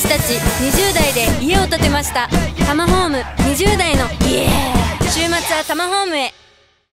私たち20代で家を建てました。タマホーム20代のイエーイ。週末はタマホームへ。